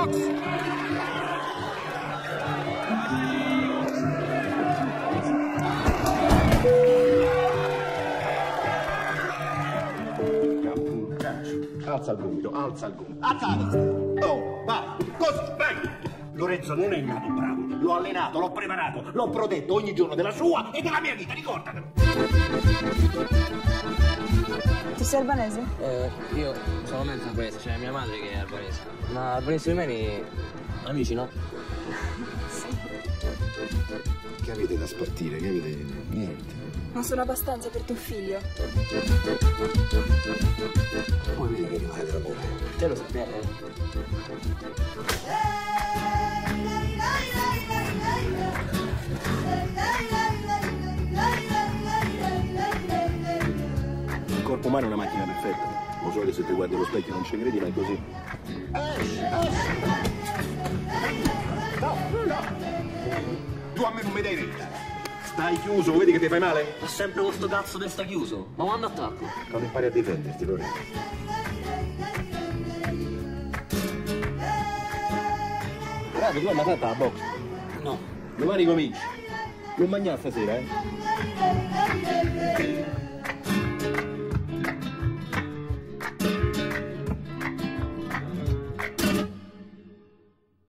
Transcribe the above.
Alza il gomito, alza il gomito. Alzate! Oh, vai! Così, vai! Lorenzo non è nato bravo. L'ho allenato, l'ho preparato, l'ho protetto ogni giorno della sua e della mia vita, ricordatelo! Tu sei albanese? Io sono mezzo albanese, c'è mia madre che è albanese. Ma albanesi rumeni amici, no? Sì. Che avete da spartire? Che avete... niente. Non sono abbastanza per tuo figlio. Come vedi che rimane dell'amore? Te lo sapete. Il corpo umano è una macchina perfetta. Lo so che se ti guardi allo specchio non ci credi, ma è così. No, no! Tu a me non mi dai retta. Stai chiuso, vedi che ti fai male? Ma sempre questo cazzo che sta chiuso. Ma quando attacco? Quando impari a difenderti, Lorenzo. Guarda, tu hai mai fatto la box? No. Domani cominci. Non mangiare stasera, eh?